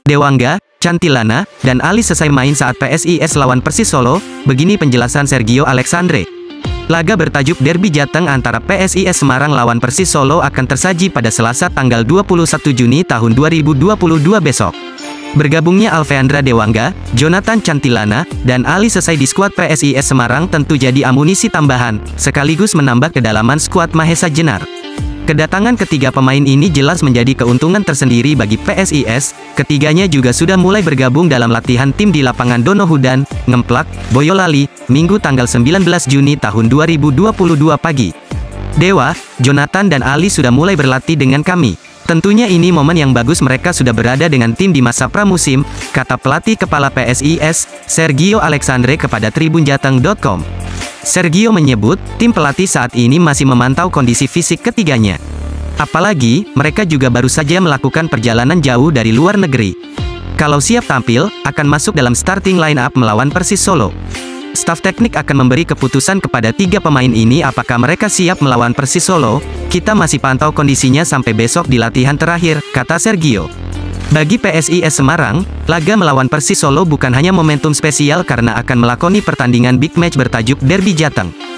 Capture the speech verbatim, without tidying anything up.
Dewangga, Cantilana, dan Ali selesai main saat P S I S lawan Persis Solo. Begini penjelasan Sergio Alexandre. Laga bertajuk Derby Jateng antara P S I S Semarang lawan Persis Solo akan tersaji pada Selasa tanggal dua puluh satu Juni tahun dua ribu dua puluh dua besok. Bergabungnya Alveandra Dewangga, Jonathan Cantilana, dan Ali selesai di skuad P S I S Semarang tentu jadi amunisi tambahan, sekaligus menambah kedalaman skuad Mahesa Jenar. Kedatangan ketiga pemain ini jelas menjadi keuntungan tersendiri bagi P S I S. Ketiganya juga sudah mulai bergabung dalam latihan tim di lapangan Donohudan, Ngemplak, Boyolali, Minggu tanggal sembilan belas Juni tahun dua ribu dua puluh dua pagi. Dewa, Jonathan dan Ali sudah mulai berlatih dengan kami. Tentunya ini momen yang bagus mereka sudah berada dengan tim di masa pramusim, kata pelatih kepala P S I S, Sergio Alexandre kepada tribun jateng titik com. Sergio menyebut, tim pelatih saat ini masih memantau kondisi fisik ketiganya. Apalagi, mereka juga baru saja melakukan perjalanan jauh dari luar negeri. Kalau siap tampil, akan masuk dalam starting line up melawan Persis Solo. Staf teknik akan memberi keputusan kepada tiga pemain ini apakah mereka siap melawan Persis Solo. Kita masih pantau kondisinya sampai besok di latihan terakhir, kata Sergio. Bagi P S I S Semarang, laga melawan Persis Solo bukan hanya momentum spesial karena akan melakoni pertandingan big match bertajuk Derby Jateng.